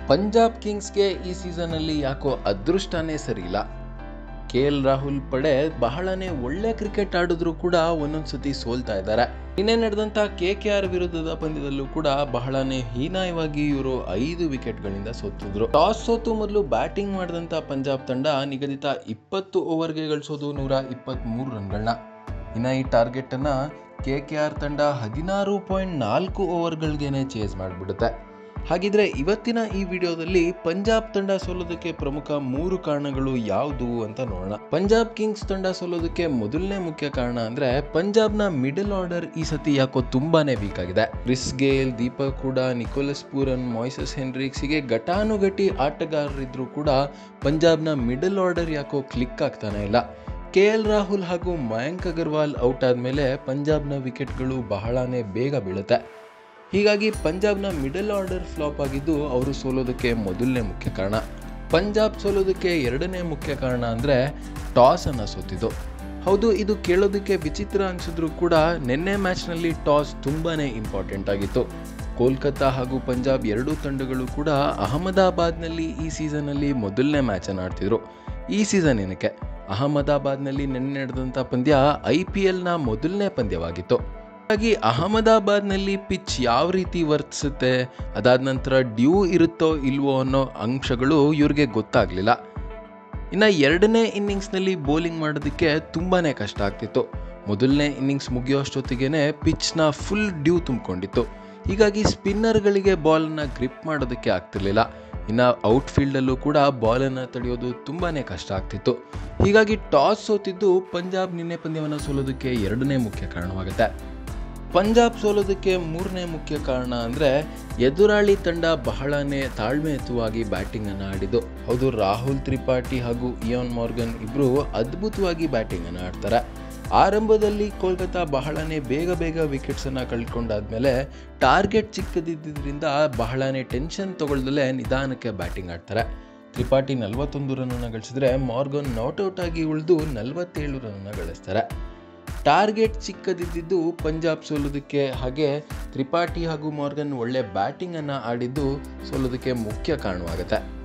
ಪಂಜಾಬ್ ಕಿಂಗ್ಸ್ಗೆ ಈ ಸೀಸನಲ್ಲಿ ಯಾಕೋ ಅದೃಷ್ಟನೇ ಸರಿಯಿಲ್ಲ. KL ರಾಹುಲ್ ಪಡೆ ಬಹಳನೇ ಒಳ್ಳೆ ಕ್ರಿಕೆಟ್ ಆಡಿದ್ರು ಕೂಡ ಒಂದೊಂದ್ಸತಿ ಸೋಲ್ತಾ ಇದ್ದಾರೆ. ನಿನ್ನೆ ನಡೆದಂತ KKR ವಿರುದ್ಧದ ಪಂದ್ಯದಲ್ಲೂ ಕೂಡ ಬಹಳನೇ ಹೀನಾಯವಾಗಿ ಇವರು 5 ವಿಕೆಟ್ಗಳಿಂದ ಸೋತಿದ್ರು. ಟಾಸ್ ಸೋತು ಮೊದಲು ಬ್ಯಾಟಿಂಗ್ ಮಾಡಿದಂತ ಪಂಜಾಬ್ ತಂಡ ನಿಗದಿತ 20 ಓವರ್ಗೆ ಗಳಿಸೋದು 123 ರನ್ಗಳನ್ನ. ಇನ್ನು ಈ ಟಾರ್ಗೆಟ್ ಅನ್ನ KKR ತಂಡ 16.4 ಓವರ್ಗಳಿಗೇನೆ ಚೇಸ್ ಮಾಡಿಬಿಡುತ್ತೆ. ಹಾಗಿದ್ರೆ ಇವತ್ತಿನ ಈ ವಿಡಿಯೋದಲ್ಲಿ ಪಂಜಾಬ್ ತಂಡ ಸೋಲೋದಕ್ಕೆ ಪ್ರಮುಖ 3 ಕಾರಣಗಳು ಯಾವುದು ಅಂತ ನೋಡೋಣ. ಪಂಜಾಬ್ ಕಿಂಗ್ಸ್ ತಂಡ ಸೋಲೋದಕ್ಕೆ ಮೊದಲನೇ ಮುಖ್ಯ ಕಾರಣ ಅಂದ್ರೆ ಪಂಜಾಬ್ನ ಮಿಡಲ್ ಆರ್ಡರ್ ಈ ಸತಿ ಯಾಕೋ ತುಂಬಾನೇ ವೀಕ್ ಆಗಿದೆ. Chris Gayle, Deepak Hooda, Nicholas Pooran, Moises Henriques ಹೀಗೆ ಘಟಾನುಘಟಿ ಆಟಗಾರರಿದ್ರು ಕೂಡ ಪಂಜಾಬ್ನ ಮಿಡಲ್ ಆರ್ಡರ್ ಯಾಕೋ ಕ್ಲಿಕ್ ಆಗ್ತಾನೆ ಇಲ್ಲ. KL ರಾಹುಲ್ ಹಾಗೂ ಮಯಾಂಕ್ ಅಗರ್ವಾಲ್ ಔಟ್ ಆದ್ಮೇಲೆ ಪಂಜಾಬ್ನ ವಿಕೆಟ್ಗಳು ಬಹಳನೇ ಬೇಗ ಬೀಳುತ್ತೆ. ಹೀಗಾಗಿ ಪಂಜಾಬ್ನ ಮಿಡಲ್ ಆರ್ಡರ್ ಫ್ಲಾಪ್ ಆಗಿದ್ದು ಅವರು ಸೋಲೋದಕ್ಕೆ ಮೊದಲನೇ ಮುಖ್ಯ ಕಾರಣ. ಪಂಜಾಬ್ ಸೋಲೋದಕ್ಕೆ ಎರಡನೇ ಮುಖ್ಯ ಕಾರಣ ಅಂದರೆ ಟಾಸ್ ಅನ್ನು ಸೋತಿದ್ದು. ಹೌದು, ಇದು ಕೇಳೋದಕ್ಕೆ ವಿಚಿತ್ರ ಅನಿಸಿದ್ರು ಕೂಡ ನಿನ್ನೆ ಮ್ಯಾಚ್ನಲ್ಲಿ ಟಾಸ್ ತುಂಬಾನೇ ಇಂಪಾರ್ಟೆಂಟ್ ಆಗಿತ್ತು. ಕೋಲ್ಕತ್ತಾ ಹಾಗೂ ಪಂಜಾಬ್ ಎರಡೂ ತಂಡಗಳು ಕೂಡ ಅಹಮದಾಬಾದ್ನಲ್ಲಿ ಈ ಸೀಸನ್ನಲ್ಲಿ ಮೊದಲನೇ ಮ್ಯಾಚನ್ನು ಆಡ್ತಿದ್ರು. ಈ ಸೀಸನ್ ಏನಕ್ಕೆ ಅಹಮದಾಬಾದ್ನಲ್ಲಿ ನಿನ್ನೆ ನಡೆದಂಥ ಪಂದ್ಯ IPLನ ಮೊದಲನೇ ಪಂದ್ಯವಾಗಿತ್ತು. ಹಾಗಾಗಿ ಅಹಮದಾಬಾದ್ನಲ್ಲಿ ಪಿಚ್ ಯಾವ ರೀತಿ ವರ್ತಿಸುತ್ತೆ, ಅದಾದ ನಂತರ ಡ್ಯೂ ಇರುತ್ತೋ ಇಲ್ವೋ ಅನ್ನೋ ಅಂಶಗಳು ಇವ್ರಿಗೆ ಗೊತ್ತಾಗಲಿಲ್ಲ. ಇನ್ನು ಎರಡನೇ ಇನ್ನಿಂಗ್ಸ್ನಲ್ಲಿ ಬೌಲಿಂಗ್ ಮಾಡೋದಕ್ಕೆ ತುಂಬಾ ಕಷ್ಟ ಆಗ್ತಿತ್ತು. ಮೊದಲನೇ ಇನ್ನಿಂಗ್ಸ್ ಮುಗಿಯೋಷ್ಟೊತ್ತಿಗೆ ಪಿಚ್ನ ಫುಲ್ ಡ್ಯೂ ತುಂಬಿಕೊಂಡಿತ್ತು. ಹೀಗಾಗಿ ಸ್ಪಿನ್ನರ್ಗಳಿಗೆ ಬಾಲನ್ನು ಗ್ರಿಪ್ ಮಾಡೋದಕ್ಕೆ ಆಗ್ತಿರ್ಲಿಲ್ಲ. ಇನ್ನು ಔಟ್ಫೀಲ್ಡಲ್ಲೂ ಕೂಡ ಬಾಲನ್ನು ತಡೆಯೋದು ತುಂಬಾ ಕಷ್ಟ ಆಗ್ತಿತ್ತು. ಹೀಗಾಗಿ ಟಾಸ್ ಸೋತಿದ್ದು ಪಂಜಾಬ್ ನಿನ್ನೆ ಪಂದ್ಯವನ್ನು ಸೋಲೋದಕ್ಕೆ ಎರಡನೇ ಮುಖ್ಯ ಕಾರಣವಾಗುತ್ತೆ. ಪಂಜಾಬ್ ಸೋಲೋದಕ್ಕೆ ಮೂರನೇ ಮುಖ್ಯ ಕಾರಣ ಅಂದರೆ ಎದುರಾಳಿ ತಂಡ ಬಹಳನೇ ತಾಳ್ಮೆಯುತವಾಗಿ ಬ್ಯಾಟಿಂಗನ್ನು ಆಡಿದ್ದು. ಹೌದು, ರಾಹುಲ್ ತ್ರಿಪಾಠಿ ಹಾಗೂ ಇಯಾನ್ ಮಾರ್ಗನ್ ಇಬ್ಬರು ಅದ್ಭುತವಾಗಿ ಬ್ಯಾಟಿಂಗನ್ನು ಆಡ್ತಾರೆ. ಆರಂಭದಲ್ಲಿ ಕೋಲ್ಕತ್ತಾ ಬಹಳನೇ ಬೇಗ ವಿಕೆಟ್ಸನ್ನು ಕಳ್ಕೊಂಡಾದ್ಮೇಲೆ ಟಾರ್ಗೆಟ್ ಚಿಕ್ಕದಿದ್ದರಿಂದ ಬಹಳನೇ ಟೆನ್ಷನ್ ತಗೊಳ್ದಲೇ ನಿಧಾನಕ್ಕೆ ಬ್ಯಾಟಿಂಗ್ ಆಡ್ತಾರೆ. ತ್ರಿಪಾಠಿ 41 ರನ್ನನ್ನು ಗಳಿಸಿದ್ರೆ ಮಾರ್ಗನ್ ನಾಟ್ಔಟ್ ಆಗಿ ಉಳಿದು 47 ರನ್ನನ್ನು ಗಳಿಸ್ತಾರೆ. ಟಾರ್ಗೆಟ್ ಚಿಕ್ಕದಿದ್ದು ಪಂಜಾಬ್ ಸೋಲೋದಕ್ಕೆ, ಹಾಗೆ ತ್ರಿಪಾಠಿ ಹಾಗೂ ಮಾರ್ಗನ್ ಒಳ್ಳೆ ಬ್ಯಾಟಿಂಗನ್ನು ಆಡಿದ್ದು ಸೋಲೋದಕ್ಕೆ ಮುಖ್ಯ ಕಾರಣವಾಗುತ್ತೆ.